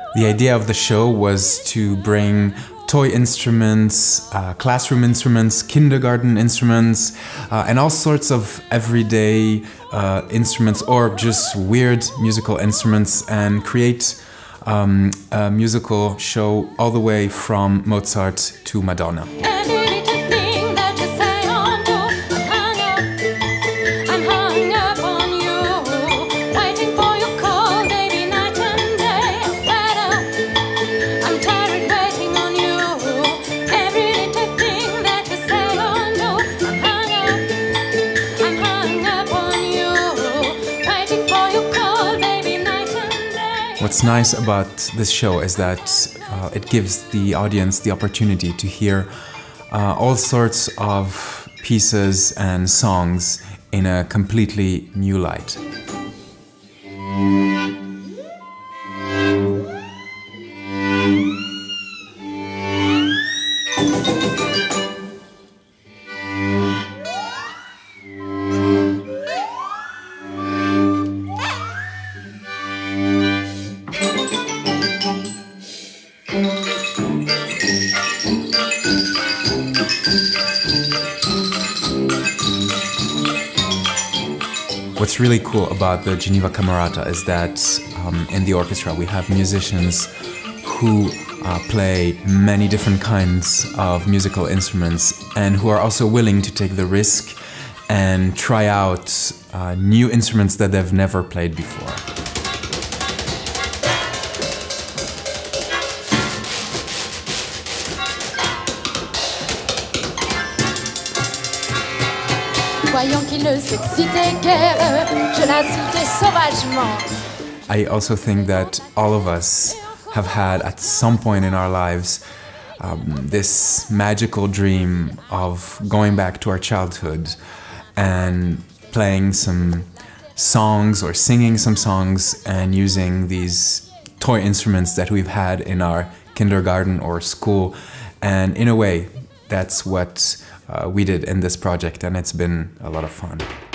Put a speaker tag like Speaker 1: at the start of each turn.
Speaker 1: The idea of the show was to bring toy instruments, classroom instruments, kindergarten instruments, and all sorts of everyday instruments or just weird musical instruments, and create a musical show all the way from Mozart to Madonna. What's nice about this show is that it gives the audience the opportunity to hear all sorts of pieces and songs in a completely new light. What's really cool about the Geneva Camerata is that in the orchestra we have musicians who play many different kinds of musical instruments and who are also willing to take the risk and try out new instruments that they've never played before.
Speaker 2: Voyons qu'il ne s'excitait guère, je l'insultais sauvagement.
Speaker 1: I also think that all of us have had at some point in our lives this magical dream of going back to our childhood and playing some songs or singing some songs and using these toy instruments that we've had in our kindergarten or school. And in a way, that's what we did in this project, and it's been a lot of fun.